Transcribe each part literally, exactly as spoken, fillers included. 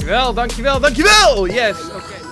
Dankjewel, dankjewel, dankjewel! Yes! Oké. Okay.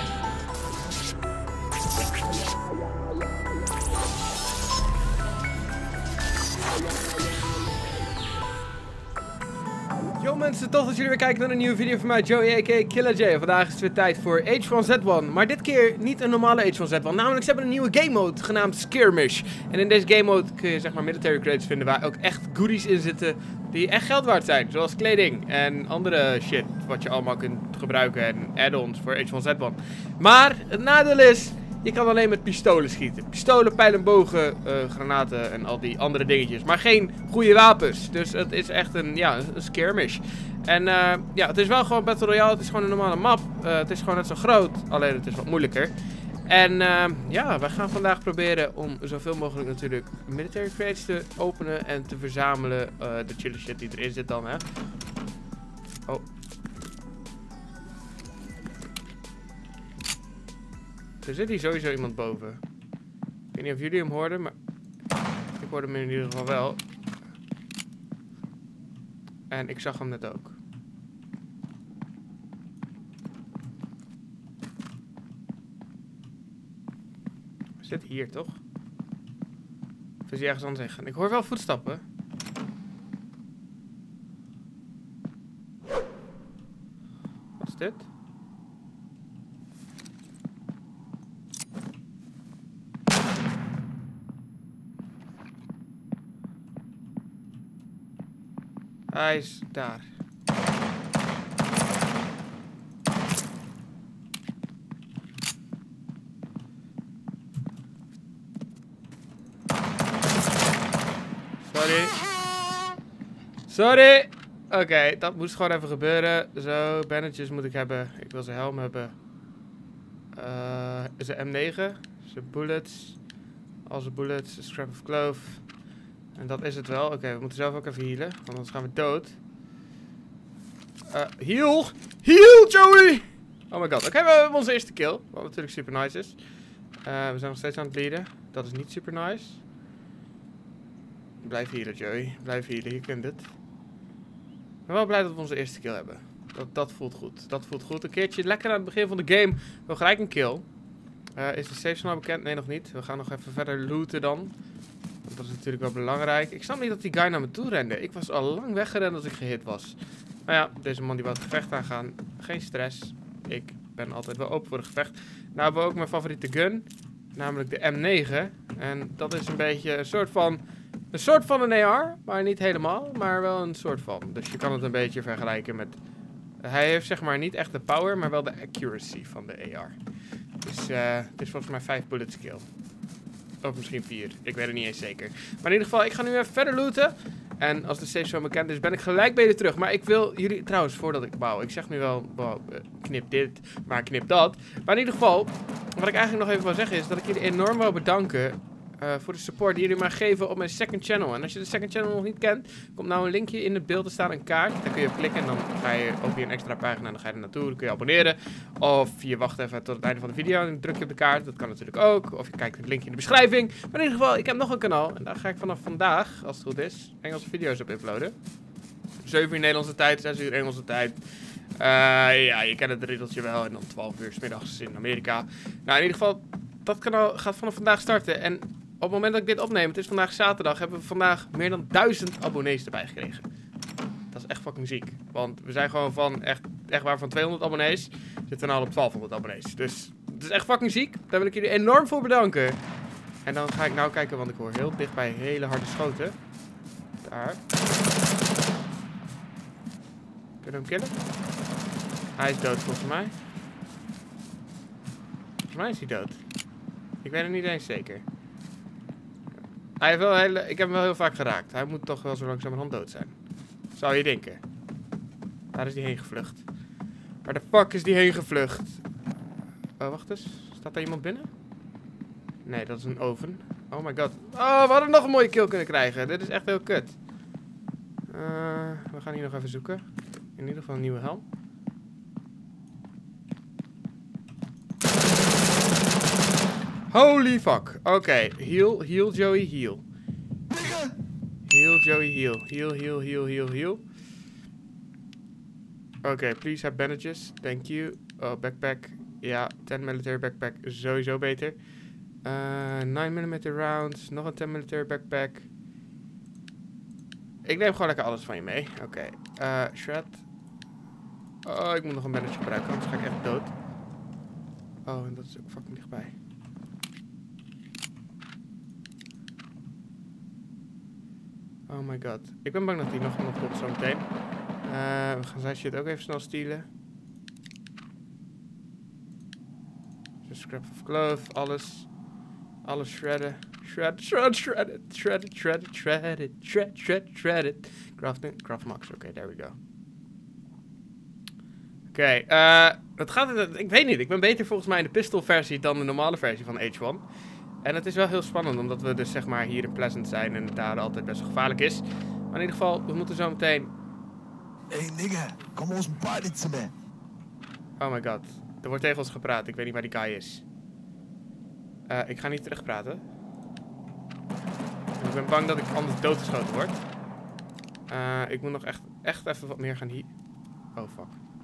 Yo mensen, tof dat jullie weer kijken naar een nieuwe video van mij, Joey aka Killer J. Vandaag is het weer tijd voor H one Z one. Maar dit keer niet een normale H one Z one. Namelijk, ze hebben een nieuwe game mode genaamd Skirmish. En in deze game mode kun je zeg maar military crates vinden waar ook echt goodies in zitten die echt geld waard zijn. Zoals kleding en andere shit wat je allemaal kunt gebruiken en add-ons voor H one Z one. Maar het nadeel is, je kan alleen met pistolen schieten. Pistolen, pijlen, bogen, uh, granaten en al die andere dingetjes. Maar geen goede wapens. Dus het is echt een, ja, een skirmish. En uh, ja, het is wel gewoon Battle Royale. Het is gewoon een normale map. Uh, het is gewoon net zo groot. Alleen het is wat moeilijker. En uh, ja, wij gaan vandaag proberen om zoveel mogelijk natuurlijk military crates te openen en te verzamelen. Uh, de chille shit die erin zit dan, hè. Oh. Er zit hier sowieso iemand boven. Ik weet niet of jullie hem hoorden, maar ik hoorde hem in ieder geval wel. En ik zag hem net ook. Hij zit hier, toch? Of is hij ergens anders heen? Ik hoor wel voetstappen. Wat is dit? Hij is daar. Sorry. Sorry. Oké, okay, dat moest gewoon even gebeuren. Zo, bandages moet ik hebben. Ik wil zijn helm hebben. Uh, zijn M negen. Zijn bullets. Al zijn bullets. Een scrap of cloth. En dat is het wel. Oké, okay, we moeten zelf ook even healen. Want anders gaan we dood. Uh, heal! Heal, Joey! Oh my god. Oké, okay, we hebben onze eerste kill. Wat natuurlijk super nice is. Uh, we zijn nog steeds aan het bleeden. Dat is niet super nice. Blijf healen, Joey. Blijf healen. Je kunt het. Ik ben wel blij dat we onze eerste kill hebben. Dat, dat voelt goed. Dat voelt goed. Een keertje lekker aan het begin van de game. We gelijk een kill. Uh, is de safe zone al bekend? Nee, nog niet. We gaan nog even verder looten dan. Dat is natuurlijk wel belangrijk. Ik snap niet dat die guy naar me toe rende. Ik was al lang weggerend als ik gehit was. Maar ja, deze man die wil het gevecht aangaan. Geen stress. Ik ben altijd wel open voor het gevecht. Nou hebben we ook mijn favoriete gun. Namelijk de M negen. En dat is een beetje een soort van... Een soort van een A R. Maar niet helemaal. Maar wel een soort van. Dus je kan het een beetje vergelijken met... Hij heeft zeg maar niet echt de power. Maar wel de accuracy van de A R. Dus uh, het is volgens mij vijf bullets kill. Of misschien vier. Ik weet het niet eens zeker. Maar in ieder geval, ik ga nu even verder looten. En als de safe zone bekend is, ben ik gelijk bij je terug. Maar ik wil jullie... Trouwens, voordat ik bouw. Ik zeg nu wel, wow, knip dit, maar knip dat. Maar in ieder geval, wat ik eigenlijk nog even wil zeggen is... dat ik jullie enorm wil bedanken... Uh, voor de support die jullie mij geven op mijn second channel. En als je de second channel nog niet kent, komt nou een linkje in het beeld. Er staat een kaart. Daar kun je op klikken en dan ga je op je een extra pagina en dan ga je er naartoe. Dan kun je abonneren. Of je wacht even tot het einde van de video en druk je op de kaart. Dat kan natuurlijk ook. Of je kijkt het linkje in de beschrijving. Maar in ieder geval, ik heb nog een kanaal. En daar ga ik vanaf vandaag, als het goed is, Engelse video's op uploaden. zeven uur Nederlandse tijd, zes uur Engelse tijd. Uh, ja, je kent het riddeltje wel. En dan twaalf uur 's middags in Amerika. Nou, in ieder geval, dat kanaal gaat vanaf vandaag starten. En... op het moment dat ik dit opneem, het is vandaag zaterdag, hebben we vandaag meer dan duizend abonnees erbij gekregen. Dat is echt fucking ziek. Want we zijn gewoon van, echt, echt waar van tweehonderd abonnees, zitten we nou op twaalfhonderd abonnees. Dus het is echt fucking ziek. Daar wil ik jullie enorm voor bedanken. En dan ga ik nou kijken, want ik hoor heel dichtbij hele harde schoten. Daar. Kunnen we hem killen? Hij is dood volgens mij. Volgens mij is hij dood. Ik weet het niet eens zeker. Hij heeft wel hele, ik heb hem wel heel vaak geraakt. Hij moet toch wel zo langzamerhand dood zijn. Zou je denken. Waar is die heen gevlucht? Waar de fuck is die heen gevlucht? Oh, wacht eens. Staat daar iemand binnen? Nee, dat is een oven. Oh my god. Oh, we hadden nog een mooie kill kunnen krijgen. Dit is echt heel kut. Uh, we gaan hier nog even zoeken. In ieder geval een nieuwe helm. Holy fuck. Oké. Okay. Heal, heal, Joey, heal. Heal, Joey, heal. Heal, heal, heal, heal, heal. Oké, okay, please have bandages. Thank you. Oh, backpack. Ja, ten military backpack. Sowieso beter. Uh, nine millimeter rounds. Nog een ten military backpack. Ik neem gewoon lekker alles van je mee. Oké. Okay. Uh, shred. Oh, ik moet nog een bandage gebruiken, anders ga ik echt dood. Oh, en dat is ook fucking dichtbij. Oh my god. Ik ben bang dat hij nog iemand komt zo meteen. Uh, we gaan zijn shit ook even snel stelen. Just scrap of glove, alles. Alles shredden. Shred, shred, shred it. Shred it, shred it, shred it. Shred, shred, shred it. Craft, craft max. Oké, okay, there we go. Oké, okay, uh, het gaat... Ik weet niet. Ik ben beter volgens mij in de pistol versie dan de normale versie van H one. En het is wel heel spannend, omdat we dus zeg maar hier in Pleasant zijn en het daar altijd best wel gevaarlijk is. Maar in ieder geval, we moeten zo meteen... Hey nigga, kom ons party te me. Oh my god. Er wordt tegen ons gepraat. Ik weet niet waar die guy is. Uh, ik ga niet terugpraten. Ik ben bang dat ik anders doodgeschoten word. Uh, ik moet nog echt, echt even wat meer gaan hier... Oh fuck.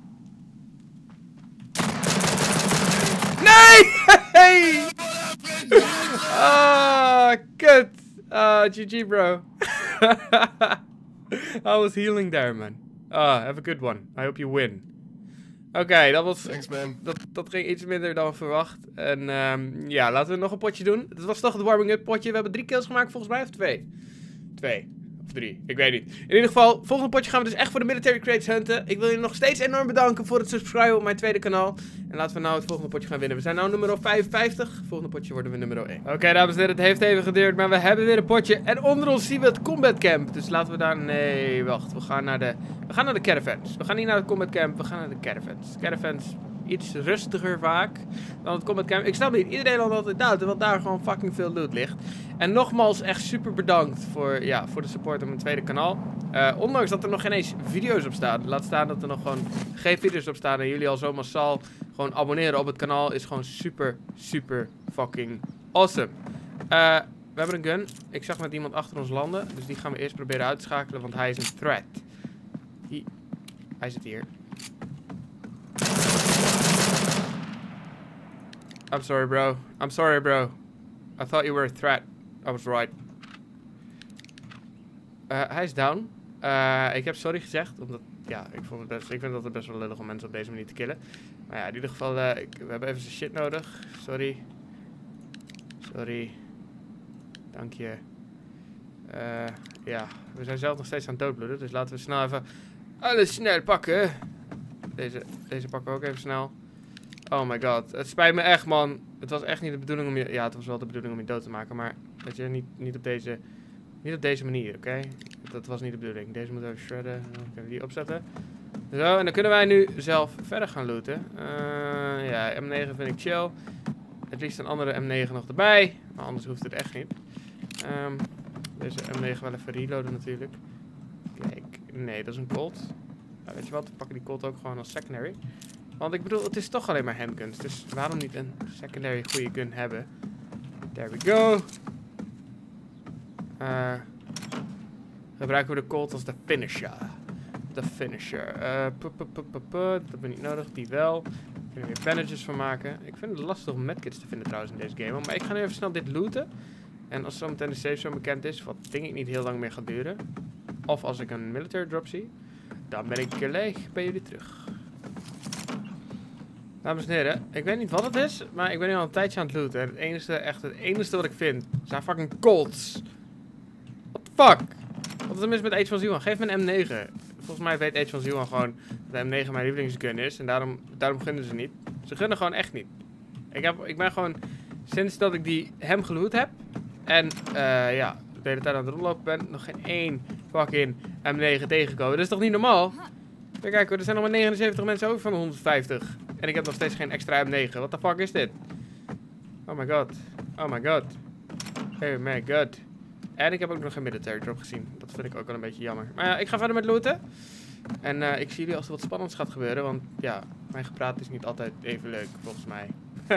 Nee! Hey! Ah, kut. Ah, G G bro. I was healing there, man. Ah, have a good one. I hope you win. Oké, okay, dat was... Thanks, man. Dat, dat ging iets minder dan verwacht. En um, ja, laten we nog een potje doen. Het was toch het warming-up potje. We hebben drie kills gemaakt volgens mij, of twee? Twee. Of drie. Ik weet niet. In ieder geval, volgende potje gaan we dus echt voor de military crates hunten. Ik wil je nog steeds enorm bedanken voor het subscriben op mijn tweede kanaal. En laten we nou het volgende potje gaan winnen. We zijn nu nummer vijfenvijftig. Volgende potje worden we nummer één. Oké, okay, dames en heren, het heeft even geduurd, maar we hebben weer een potje. En onder ons zien we het combat camp. Dus laten we daar... Nee, wacht. We gaan naar de... We gaan naar de caravans. We gaan niet naar het combat camp, we gaan naar de caravans. Caravans... Iets rustiger vaak dan het combat camp. Ik snap niet, iedereen had altijd buiten, want daar gewoon fucking veel loot ligt. En nogmaals, echt super bedankt voor, ja, voor de support op mijn tweede kanaal. Uh, ondanks dat er nog geen eens video's op staan. Laat staan dat er nog gewoon geen video's op staan. En jullie al zo massaal gewoon abonneren op het kanaal is gewoon super, super fucking awesome. Uh, we hebben een gun. Ik zag met iemand achter ons landen. Dus die gaan we eerst proberen uit te schakelen, want hij is een threat. Hij, hij zit hier. I'm sorry, bro. I'm sorry, bro. I thought you were a threat. I was right. Uh, hij is down. Uh, ik heb sorry gezegd, omdat... Ja, ik, vond het best, ik vind dat het best wel lullig om mensen op deze manier te killen. Maar ja, in ieder geval... Uh, ik, we hebben even zijn shit nodig. Sorry. Sorry. Dank je. Uh, ja, we zijn zelf nog steeds aan het doodbloeden. Dus laten we snel even... Alles snel pakken. Deze, deze pakken we ook even snel. Oh my god, het spijt me echt, man. Het was echt niet de bedoeling om je... Ja, het was wel de bedoeling om je dood te maken, maar... Weet je, niet, niet op deze... Niet op deze manier, oké? Okay? Dat was niet de bedoeling. Deze moeten we even shredden. Dan kunnen we die opzetten. Zo, en dan kunnen wij nu zelf verder gaan looten. Uh, ja, M negen vind ik chill. Het liefst een andere M negen nog erbij. Maar anders hoeft het echt niet. Um, deze M negen wel even reloaden natuurlijk. Kijk, nee, dat is een Colt. Nou, weet je wat, we pakken die Colt ook gewoon als secondary. Want ik bedoel, het is toch alleen maar handguns. Dus waarom niet een secondary goede gun hebben? There we go. Uh, gebruiken we de Colt als de finisher. De finisher. Uh, pu, pu, pu, pu, pu. Dat hebben we niet nodig. Die wel. Daar kunnen we weer bandages van maken. Ik vind het lastig om medkits te vinden trouwens in deze game. Maar ik ga nu even snel dit looten. En als zometeen de safe zone bekend is, wat denk ik niet heel lang meer gaat duren. Of als ik een military drop zie. Dan ben ik gelijk bij jullie terug. Dames en heren, ik weet niet wat het is, maar ik ben nu al een tijdje aan het looten. En het enige, echt het enige wat ik vind, zijn fucking Colts. What the fuck? Wat is er mis met H one Z one? Geef me een M negen. Volgens mij weet H one Z one gewoon dat de M negen mijn lievelingsgun is. En daarom, daarom gunnen ze niet. Ze gunnen gewoon echt niet. Ik, heb, ik ben gewoon, sinds dat ik die hem geloot heb. En uh, ja, de hele tijd aan het rondlopen ben, nog geen één fucking M negen tegengekomen. Dat is toch niet normaal? Kijk, kijk, er zijn nog maar negenenzeventig mensen over van de honderdvijftig. En ik heb nog steeds geen extra M negen. What the fuck is dit? Oh my god. Oh my god. Oh my god. En ik heb ook nog geen military drop gezien. Dat vind ik ook wel een beetje jammer. Maar ja, ik ga verder met looten. En uh, ik zie jullie als er wat spannends gaat gebeuren. Want ja, mijn gepraat is niet altijd even leuk, volgens mij.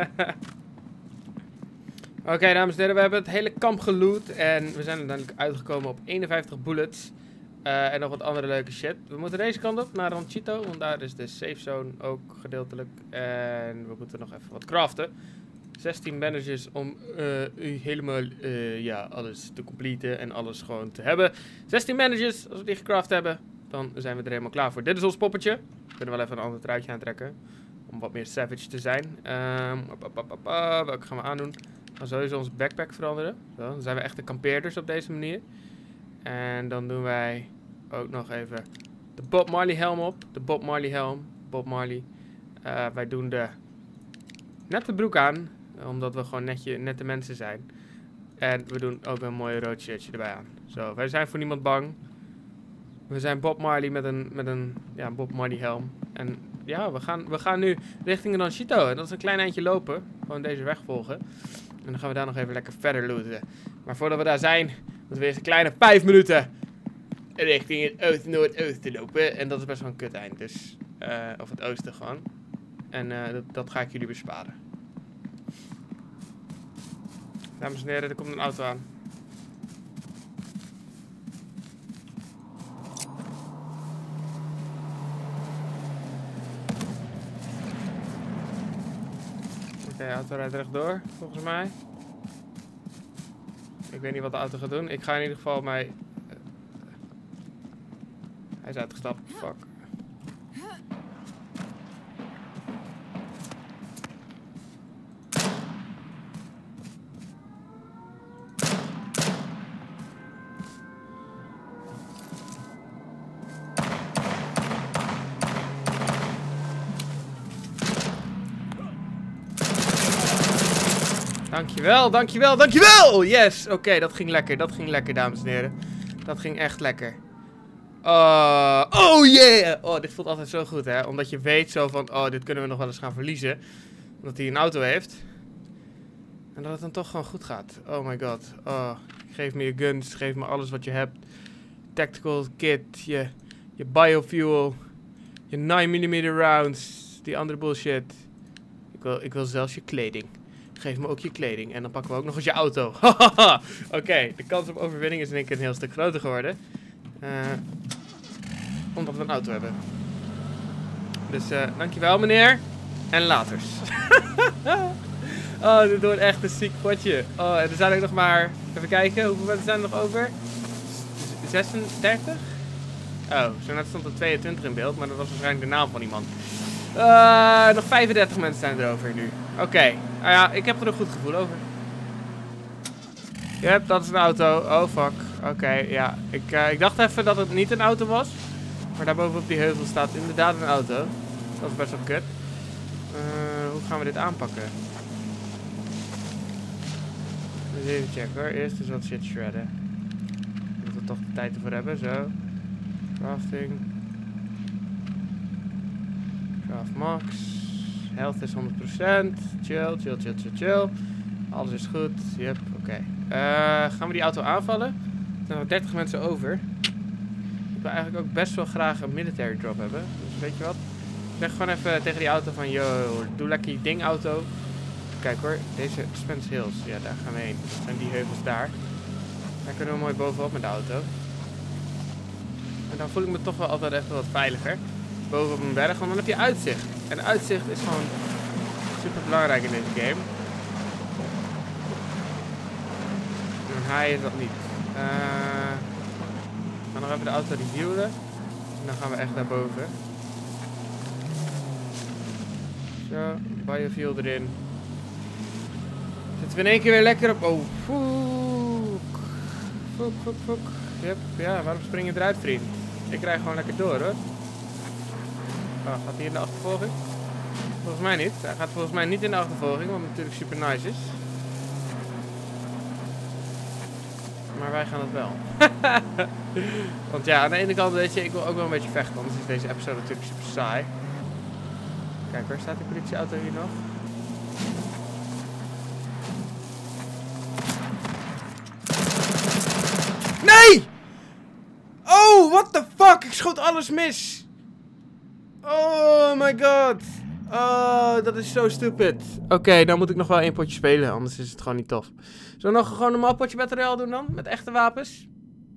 Oké, okay, dames en heren. We hebben het hele kamp geloot. En we zijn uiteindelijk uitgekomen op eenenvijftig bullets. Uh, en nog wat andere leuke shit. We moeten deze kant op, naar Ranchito. Want daar is de safe zone ook gedeeltelijk. En we moeten nog even wat craften. zestien managers om uh, helemaal uh, ja, alles te completen en alles gewoon te hebben. zestien managers, als we die gecraft hebben, dan zijn we er helemaal klaar voor. Dit is ons poppetje. We kunnen wel even een ander truitje aantrekken. Om wat meer savage te zijn. Um, op, op, op, op, op. Welke gaan we aandoen? We gaan sowieso onze backpack veranderen. Zo, dan zijn we echte kampeerders op deze manier. En dan doen wij ook nog even de Bob Marley helm op. De Bob Marley helm. Bob Marley. Uh, wij doen de nette broek aan. Omdat we gewoon netje, nette mensen zijn. En we doen ook een mooi rood shirtje erbij aan. Zo, wij zijn voor niemand bang. We zijn Bob Marley met een, met een ja, Bob Marley helm. En ja, we gaan, we gaan nu richting Ranchito. En dat is een klein eindje lopen. Gewoon deze weg volgen. En dan gaan we daar nog even lekker verder looten. Maar voordat we daar zijn, moeten we eerst een kleine vijf minuten richting het oosten, noordoosten lopen. En dat is best wel een kut eind. Dus, uh, of het oosten gewoon. En uh, dat, dat ga ik jullie besparen. Dames en heren, er komt een auto aan. Oké, okay, de auto rijdt rechtdoor, volgens mij. Ik weet niet wat de auto gaat doen. Ik ga in ieder geval mij... Uh, hij is uitgestapt. Fuck. Dankjewel, dankjewel, dankjewel! Yes! Oké, okay, dat ging lekker, dat ging lekker, dames en heren. Dat ging echt lekker. Uh, oh yeah! Oh, dit voelt altijd zo goed, hè. Omdat je weet zo van, oh, dit kunnen we nog wel eens gaan verliezen. Omdat hij een auto heeft. En dat het dan toch gewoon goed gaat. Oh my god. Oh, geef me je guns, geef me alles wat je hebt. Tactical kit, je, je biofuel, je nine millimeter rounds, die andere bullshit. Ik wil, ik wil zelfs je kleding. Geef me ook je kleding. En dan pakken we ook nog eens je auto. Oké, okay, de kans op overwinning is in één keer een heel stuk groter geworden. Uh, omdat we een auto hebben. Dus uh, dankjewel meneer. En laters. Oh, dit wordt echt een ziek potje. Oh, en er zijn ook nog maar... Even kijken, hoeveel mensen zijn er nog over? zesendertig? Oh, zo net stond er tweeëntwintig in beeld. Maar dat was waarschijnlijk de naam van iemand. Uh, nog vijfendertig mensen zijn er over nu. Oké, okay. Nou ja, ik heb er een goed gevoel over. Yep, dat is een auto. Oh fuck. Oké, okay, ja. Ik, uh, ik dacht even dat het niet een auto was. Maar daarboven op die heuvel staat inderdaad een auto. Dat is best wel kut. Uh, hoe gaan we dit aanpakken? Dus even checken hoor. Eerst eens wat shit shredden. Dat we toch de tijd ervoor hebben. Zo. Crafting. Craft max. Health is honderd procent. Chill, chill, chill, chill, chill. Alles is goed. Yep, oké. Okay. Uh, gaan we die auto aanvallen? Er zijn nog dertig mensen over. Ik wil eigenlijk ook best wel graag een military drop hebben. Dus weet je wat? Ik zeg gewoon even tegen die auto van... Yo, doe lekker je ding auto. Kijk hoor, deze Spence Hills. Ja, daar gaan we heen. Dat zijn die heuvels daar. Daar kunnen we mooi bovenop met de auto. En dan voel ik me toch wel altijd even wat veiliger. Boven op een berg, want dan heb je uitzicht. En uitzicht is gewoon super belangrijk in deze game. En hij is dat niet. Uh, we gaan nog even de auto reviewen. En dan gaan we echt naar boven. Zo, biofuel erin. Zitten we in één keer weer lekker op. Oh, fuck. Fuck, fuck, fuck. Yep, ja, waarom spring je eruit, vriend? Ik rij gewoon lekker door, hoor. Oh, gaat hij in de achtervolging? Volgens mij niet. Hij gaat volgens mij niet in de achtervolging, wat natuurlijk super nice is. Maar wij gaan het wel. Want ja, aan de ene kant weet je, ik wil ook wel een beetje vechten, anders is deze episode natuurlijk super saai. Kijk, waar staat die politieauto hier nog? Nee! Oh, what the fuck? Ik schoot alles mis. Oh my god. Oh, dat is zo stupid. Oké, okay, dan moet ik nog wel één potje spelen, anders is het gewoon niet tof. Zullen we nog gewoon een normaal potje Battle Royale doen dan? Met echte wapens?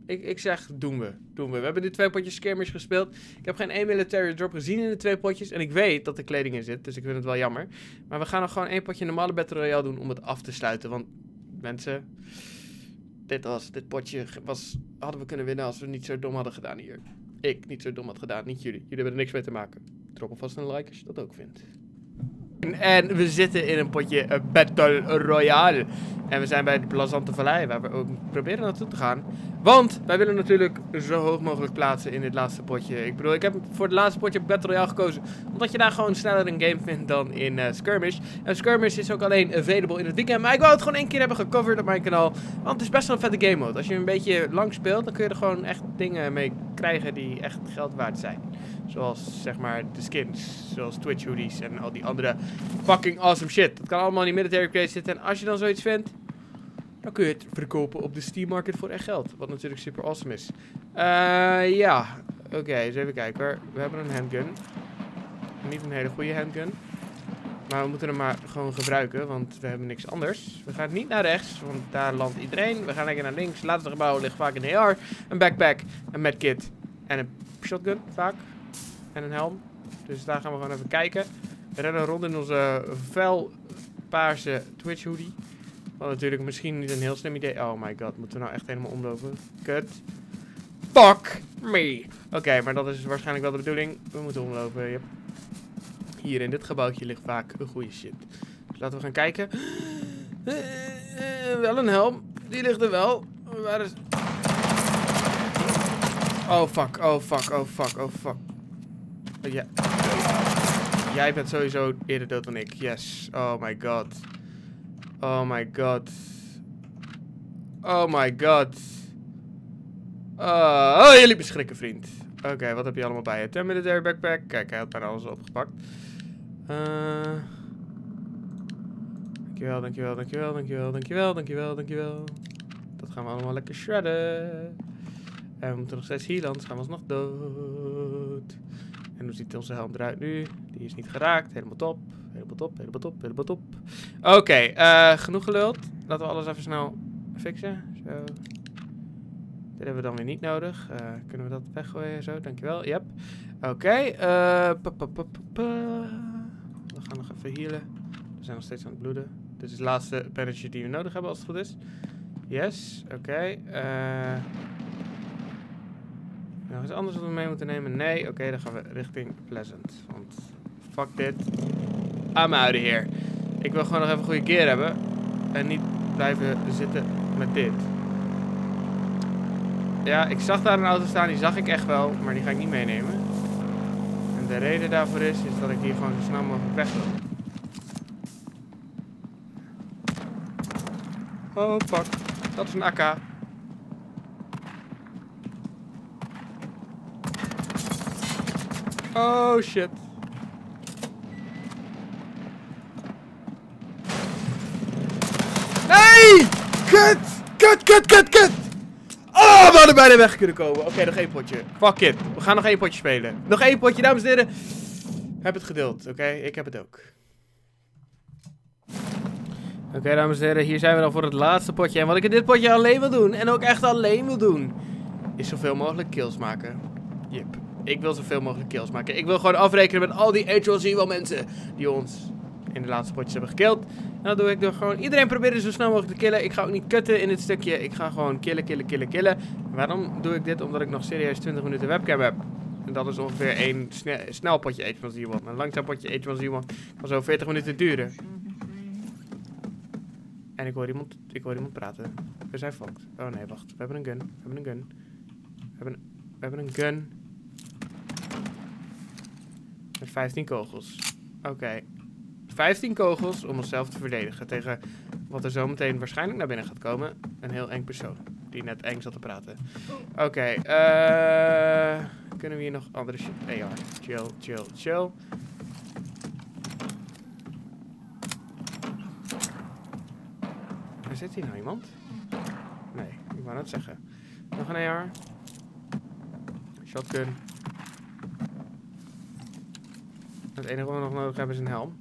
Ik, ik zeg, doen we. Doen we. We hebben nu twee potjes skirmish gespeeld. Ik heb geen één military drop gezien in de twee potjes. En ik weet dat er kleding in zit, dus ik vind het wel jammer. Maar we gaan nog gewoon één potje normale Battle Royale doen om het af te sluiten. Want mensen, dit, was, dit potje was, hadden we kunnen winnen als we niet zo dom hadden gedaan hier. Ik niet zo dom had gedaan, niet jullie. Jullie hebben er niks mee te maken. Drop alvast een like als je dat ook vindt. En we zitten in een potje uh, Battle Royale. En we zijn bij de Plazante Vallei, waar we ook proberen naartoe te gaan. Want wij willen natuurlijk zo hoog mogelijk plaatsen in dit laatste potje. Ik bedoel, ik heb voor het laatste potje Battle Royale gekozen. Omdat je daar gewoon sneller een game vindt dan in uh, Skirmish. En Skirmish is ook alleen available in het weekend. Maar ik wou het gewoon één keer hebben gecoverd op mijn kanaal. Want het is best wel een vette game mode. Als je een beetje lang speelt, dan kun je er gewoon echt dingen mee krijgen die echt geld waard zijn. Zoals, zeg maar, de skins. Zoals Twitch hoodies en al die andere fucking awesome shit. Dat kan allemaal in die military crate zitten. En als je dan zoiets vindt, dan kun je het verkopen op de Steam Market voor echt geld. Wat natuurlijk super awesome is. Uh, ja. Oké, okay, eens even kijken hoor. We hebben een handgun. Niet een hele goede handgun. Maar we moeten hem maar gewoon gebruiken, want we hebben niks anders. We gaan niet naar rechts, want daar landt iedereen. We gaan lekker naar links. Laatste gebouw ligt vaak een A R, een backpack, een medkit en een shotgun vaak. En een helm. Dus daar gaan we gewoon even kijken. We rennen rond in onze fel paarse Twitch hoodie. Wat natuurlijk misschien niet een heel slim idee. Oh my god, moeten we nou echt helemaal omlopen? Kut. Fuck me. Oké, okay, maar dat is waarschijnlijk wel de bedoeling. We moeten omlopen, yep. Hier in dit gebouwtje ligt vaak een goede shit. Dus laten we gaan kijken. Uh, uh, wel een helm. Die ligt er wel. Waar is... Oh fuck, oh fuck, oh fuck, oh fuck. Oh, ja. Jij bent sowieso eerder dood dan ik. Yes. Oh my god. Oh my god. Oh my god. Uh, oh, jullie beschrikken, vriend. Oké, okay, wat heb je allemaal bij je? Ten military backpack. Kijk, hij had bijna alles opgepakt. Uh... Dankjewel, dankjewel, dankjewel, dankjewel, dankjewel, dankjewel, dankjewel. Dat gaan we allemaal lekker shredden. En we moeten nog steeds hier, anders gaan we alsnog dood. En hoe ziet onze helm eruit nu? Die is niet geraakt. Helemaal top. Helemaal top, helemaal top, helemaal top. Oké, okay, uh, genoeg geluld. Laten we alles even snel fixen. Zo. Dit hebben we dan weer niet nodig. Uh, kunnen we dat weggooien? Zo, dankjewel. Yep. Oké. Okay, uh, we gaan nog even healen. We zijn nog steeds aan het bloeden. Dit is de laatste pennetje die we nodig hebben als het goed is. Yes. Oké. Okay. Uh, nog iets anders wat we mee moeten nemen? Nee. Oké, okay, dan gaan we richting Pleasant. Want fuck dit. I'm out of here. Ik wil gewoon nog even goede gear hebben. En niet blijven zitten met dit. Ja, ik zag daar een auto staan. Die zag ik echt wel. Maar die ga ik niet meenemen. En de reden daarvoor is, is dat ik hier gewoon zo snel mogelijk weg wil. Oh, fuck. Dat is een A K. Oh, shit. Nee! Kut! Kut, kut, kut, kut! Oh, we hadden bijna weg kunnen komen. Oké, okay, nog één potje. Fuck it. We gaan nog één potje spelen. Nog één potje, dames en heren. Heb het geduld, oké? Okay? Ik heb het ook. Oké, okay, dames en heren. Hier zijn we dan voor het laatste potje. En wat ik in dit potje alleen wil doen, en ook echt alleen wil doen, is zoveel mogelijk kills maken. Yep. Ik wil zoveel mogelijk kills maken. Ik wil gewoon afrekenen met al die H L Z wel mensen die ons in de laatste potjes hebben gekilld. En dat doe ik door gewoon iedereen proberen zo snel mogelijk te killen. Ik ga ook niet kutten in dit stukje. Ik ga gewoon killen, killen, killen, killen. Waarom doe ik dit? Omdat ik nog serieus twintig minuten webcam heb. En dat is ongeveer één sne snel potje H one Z one. Een langzaam potje H one Z one kan zo veertig minuten duren. En ik hoor iemand, ik hoor iemand praten. We zijn fucked. Oh nee, wacht. We hebben een gun. We hebben een gun. We hebben een, we hebben een gun. Met vijftien kogels. Oké. Okay. vijftien kogels om onszelf te verdedigen tegen wat er zometeen waarschijnlijk naar binnen gaat komen. Een heel eng persoon die net eng zat te praten. Oké, okay, uh, kunnen we hier nog andere shit? A R. Chill, chill, chill. Waar zit hier nou iemand? Nee, ik wou net zeggen. Nog een A R. Shotgun. Het enige wat we nog nodig hebben is een helm.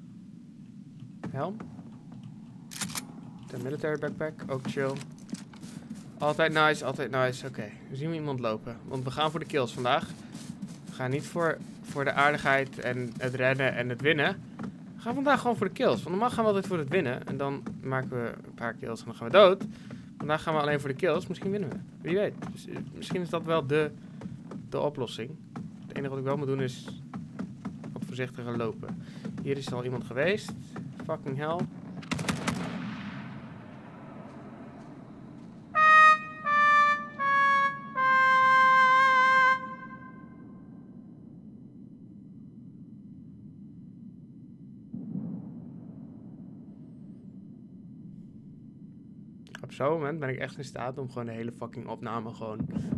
Helm. De military backpack, ook chill. Altijd nice, altijd nice. Oké, okay. We zien iemand lopen. Want we gaan voor de kills vandaag. We gaan niet voor, voor de aardigheid en het rennen en het winnen. We gaan vandaag gewoon voor de kills. Want normaal gaan we altijd voor het winnen. En dan maken we een paar kills en dan gaan we dood. Vandaag gaan we alleen voor de kills. Misschien winnen we. Wie weet. Dus, uh, misschien is dat wel de, de oplossing. Het enige wat ik wel moet doen is wat voorzichtiger lopen. Hier is al iemand geweest. Fucking hell. Op zo'n moment ben ik echt in staat om gewoon de hele fucking opname gewoon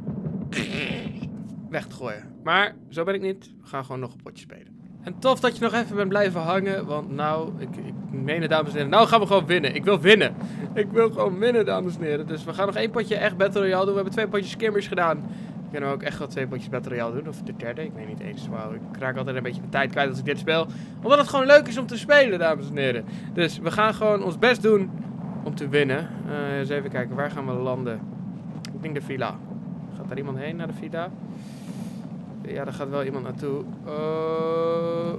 weg te gooien. Maar zo ben ik niet. We gaan gewoon nog een potje spelen. En tof dat je nog even bent blijven hangen. Want nou, ik, ik meen het, dames en heren. Nou gaan we gewoon winnen. Ik wil winnen. Ik wil gewoon winnen, dames en heren. Dus we gaan nog één potje echt Battle Royale doen. We hebben twee potjes skimmers gedaan. We kunnen ook echt wel twee potjes Battle Royale doen. Of de derde, ik weet niet eens. Wauw, ik raak altijd een beetje mijn tijd kwijt als ik dit speel. Omdat het gewoon leuk is om te spelen, dames en heren. Dus we gaan gewoon ons best doen om te winnen. Uh, eens even kijken, waar gaan we landen? Ik denk de villa. Gaat daar iemand heen naar de villa? Ja, daar gaat wel iemand naartoe. Uh,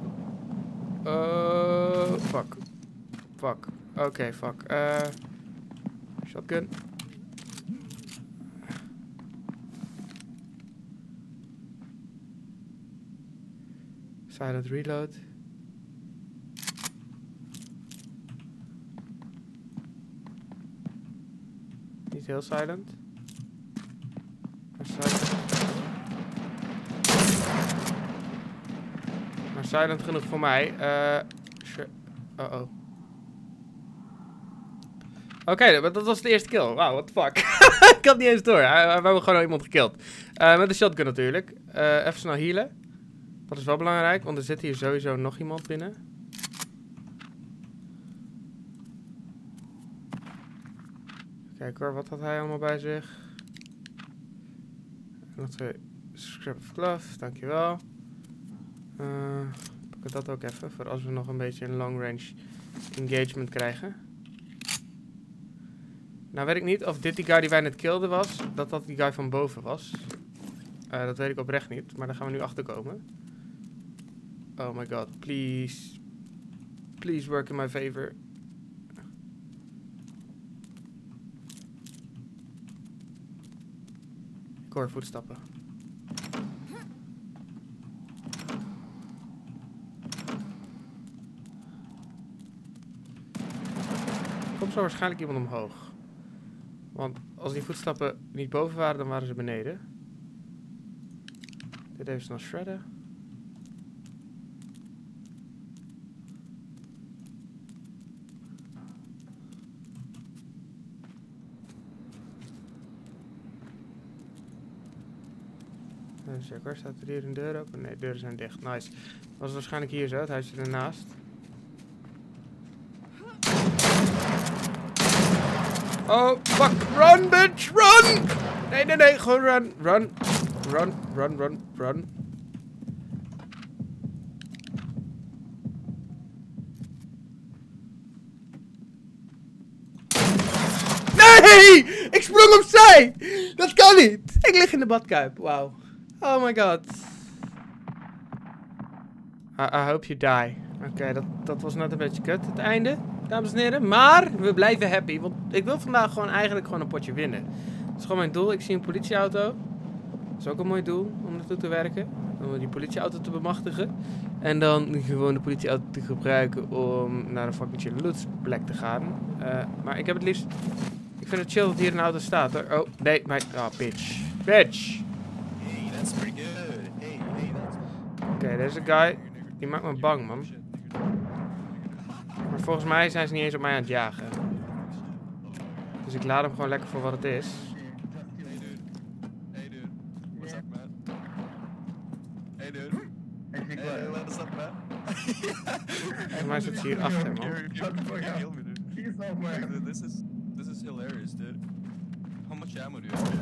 uh, fuck. Fuck. Oké, okay, fuck. Uh, shotgun. Silent reload. Niet heel silent. Maar silent. Maar silent genoeg voor mij. Uh, oh oh. Oké, okay, dat was de eerste kill. Wauw, what the fuck. Ik had niet eens door. We hebben gewoon al iemand gekild. Uh, met de shotgun natuurlijk. Uh, even snel healen. Dat is wel belangrijk, want er zit hier sowieso nog iemand binnen. Kijk hoor, wat had hij allemaal bij zich? Nog twee scrap of glove, dankjewel. Uh, pak ik dat ook even, voor als we nog een beetje een long range engagement krijgen. Nou weet ik niet of dit die guy die wij net killden was, dat dat die guy van boven was. Uh, dat weet ik oprecht niet, maar daar gaan we nu achter komen. Oh my god, please. Please work in my favor. Ik hoor voetstappen. Er komt zo waarschijnlijk iemand omhoog. Want als die voetstappen niet boven waren, dan waren ze beneden. Dit even snel shredden. Even checken hoor, staat er hier een deur open? Nee, de deuren zijn dicht. Nice. Dat was waarschijnlijk hier zo, het huisje ernaast. Oh, fuck. Run, bitch, run! Nee, nee, nee, gewoon run, run. Run, run, run, run. Nee! Ik sprong opzij! Dat kan niet! Ik lig in de badkuip, wauw. Oh my god. I, I hope you die. Oké, okay, dat, dat was net een beetje kut, het einde, dames en heren. Maar we blijven happy, want ik wil vandaag gewoon eigenlijk gewoon een potje winnen. Dat is gewoon mijn doel. Ik zie een politieauto. Dat is ook een mooi doel om naartoe te werken. Om die politieauto te bemachtigen. En dan gewoon de politieauto te gebruiken om naar een fucking chill lootsplek te gaan. Uh, maar ik heb het liefst... Ik vind het chill dat hier een auto staat hoor. Oh, nee, mijn... Oh, bitch. Bitch! Hey, that's pretty good. Hey, hey, that's... Oké, okay, deze guy... Die maakt me bang, man. Maar volgens mij zijn ze niet eens op mij aan het jagen. Dus ik laat hem gewoon lekker voor wat het is. Hey dude. Hey dude. What's up, man? Hey dude. Hey, what's up, man? Volgens mij zit ze hier achter, man. Kill me, dude. Dude, this is this is hilarious, dude. How much ammo do you have?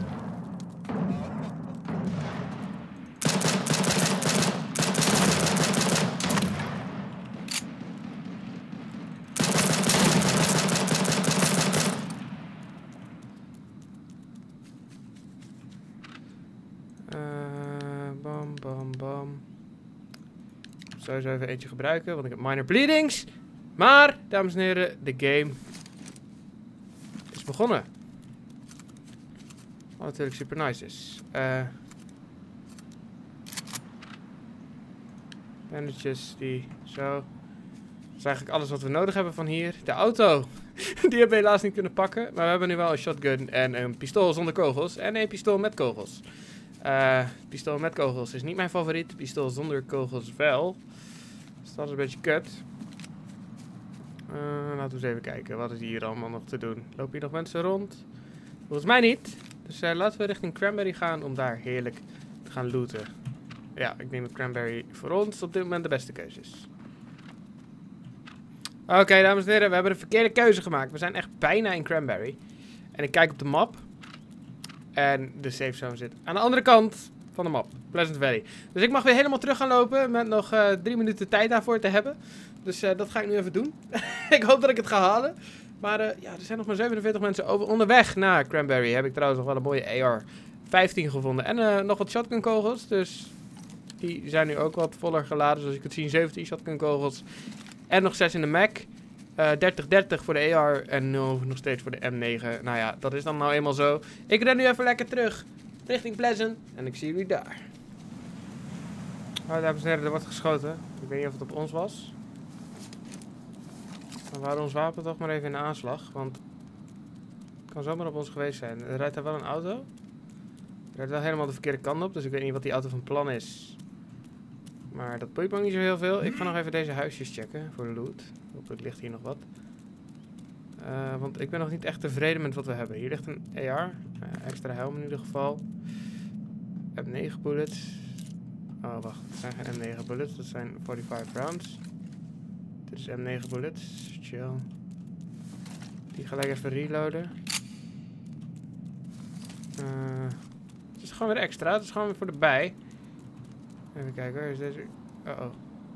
sowieso even eentje gebruiken, want ik heb minor bleedings. Maar, dames en heren, de game is begonnen. Wat natuurlijk super nice is. Uh, bandages, die zo. Dat is eigenlijk alles wat we nodig hebben van hier. De auto, die hebben we helaas niet kunnen pakken. Maar we hebben nu wel een shotgun en een pistool zonder kogels. En een pistool met kogels. Uh, pistool met kogels is niet mijn favoriet. Pistool zonder kogels wel. Dus dat is een beetje kut. Uh, laten we eens even kijken. Wat is hier allemaal nog te doen? Lopen hier nog mensen rond? Volgens mij niet. Dus uh, laten we richting Cranberry gaan om daar heerlijk te gaan looten. Ja, ik denk dat Cranberry voor ons op dit moment de beste keuze is. Oké, okay, dames en heren. We hebben de verkeerde keuze gemaakt. We zijn echt bijna in Cranberry. En ik kijk op de map. En de safe zone zit aan de andere kant van de map. Pleasant Valley. Dus ik mag weer helemaal terug gaan lopen. Met nog uh, drie minuten tijd daarvoor te hebben. Dus uh, dat ga ik nu even doen. Ik hoop dat ik het ga halen. Maar uh, ja, er zijn nog maar zevenenveertig mensen over onderweg naar Cranberry. Heb ik trouwens nog wel een mooie A R vijftien gevonden. En uh, nog wat shotgun kogels. Dus die zijn nu ook wat voller geladen. Zoals je kunt zien, zeventien shotgun kogels. En nog zes in de Mac. Uh, dertig dertig voor de A R en nul nog steeds voor de M negen. Nou ja, dat is dan nou eenmaal zo. Ik ren nu even lekker terug richting Pleasant. En ik zie jullie daar. Oh, dames en heren, er wordt geschoten. Ik weet niet of het op ons was. We houden ons wapen toch maar even in de aanslag. Want het kan zomaar op ons geweest zijn. Er rijdt daar wel een auto. Er rijdt wel helemaal de verkeerde kant op. Dus ik weet niet wat die auto van plan is. Maar dat boeit me ook niet zo heel veel. Ik ga nog even deze huisjes checken voor de loot. Hopelijk ligt hier nog wat. Uh, want ik ben nog niet echt tevreden met wat we hebben. Hier ligt een A R. Uh, extra helm in ieder geval. M negen bullets. Oh, wacht. Het zijn geen M negen bullets. Dat zijn vijfenveertig rounds. Dit is M negen bullets. Chill. Die gelijk even reloaden. Uh, het is gewoon weer extra. Het is gewoon weer voor de bij. Even kijken hoor. Is deze... Uh oh.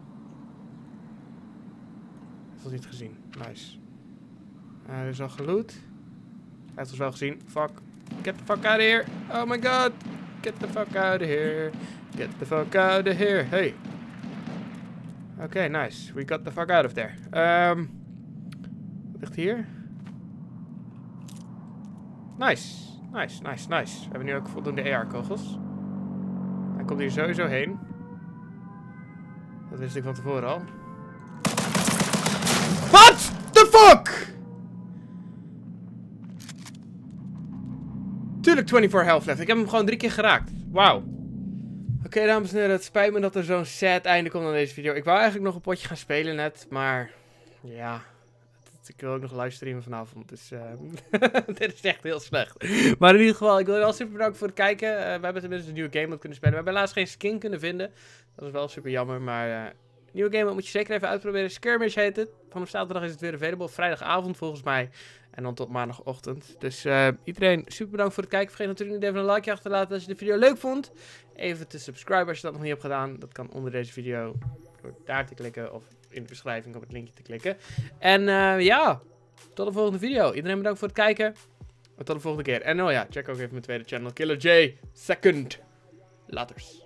Ik heb het niet gezien. Nice. Uh, er is al geloot. Hij heeft ons wel gezien. Fuck. Get the fuck out of here. Oh my god. Get the fuck out of here. Get the fuck out of here. Hey. Oké, okay, nice. We got the fuck out of there. Um, wat ligt hier? Nice. Nice, nice, nice. We hebben nu ook voldoende A R-kogels. Hij komt hier sowieso heen. Dat wist ik van tevoren al. What the fuck? Tuurlijk vierentwintig health left. Ik heb hem gewoon drie keer geraakt. Wauw. Oké, okay, dames en heren. Het spijt me dat er zo'n sad einde komt aan deze video. Ik wou eigenlijk nog een potje gaan spelen net. Maar ja. Ik wil ook nog livestreamen vanavond. Dus uh, dit is echt heel slecht. Maar in ieder geval, ik wil je wel super bedanken voor het kijken. Uh, we hebben tenminste een nieuwe game mode kunnen spelen. We hebben helaas geen skin kunnen vinden. Dat is wel super jammer. Maar uh, nieuwe game mode moet je zeker even uitproberen. Skirmish heet het. Vanaf zaterdag is het weer available. Vrijdagavond volgens mij. En dan tot maandagochtend. Dus uh, iedereen super bedankt voor het kijken. Vergeet natuurlijk niet even een likeje achter te laten als je de video leuk vond. Even te subscriben als je dat nog niet hebt gedaan. Dat kan onder deze video. Door daar te klikken of in de beschrijving op het linkje te klikken. En uh, ja, tot de volgende video. Iedereen bedankt voor het kijken. En tot de volgende keer. En oh ja, check ook even mijn tweede channel. Killer J. Second. Laters.